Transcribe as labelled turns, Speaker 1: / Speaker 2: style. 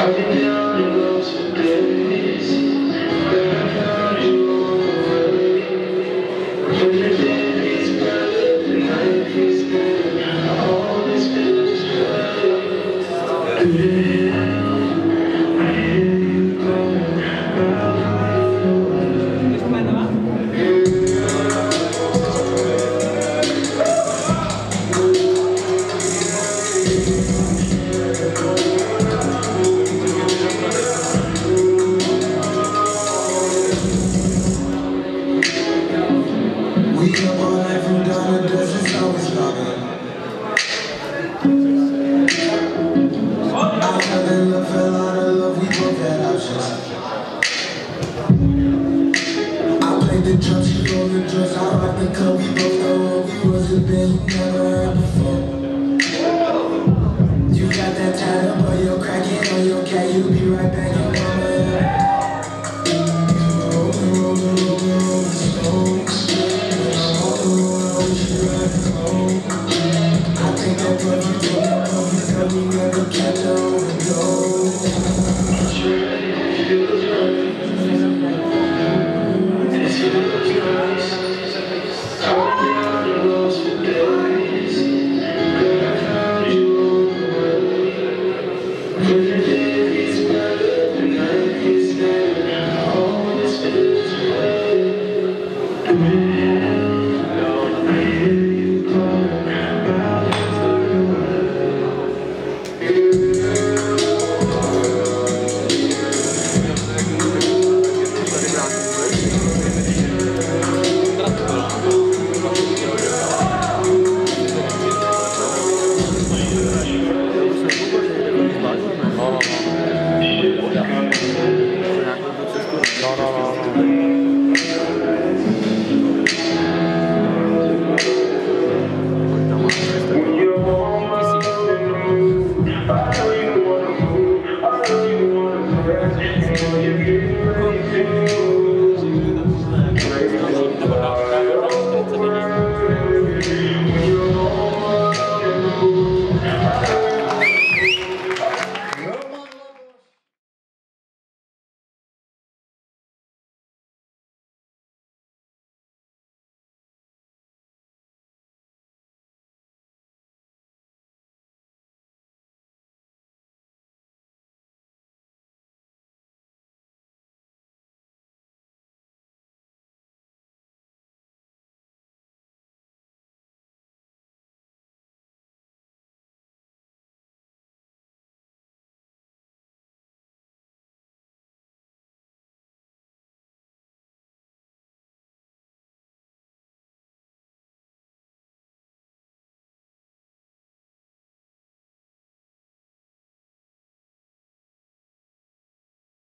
Speaker 1: been down and lost for days. Then I found you on the way. When the day is bright, the night is good. I always feel this way. Through the hill, I hear you calling. We up all night from dawn to dusk, it's always loving. I fell in love, fell out of love, we both had options. I played the drums, she rolled the drugs, I rocked the club, we both know what we wasn't been, you never heard before. You got that tied up on your crack, on your cat, you'll be right back.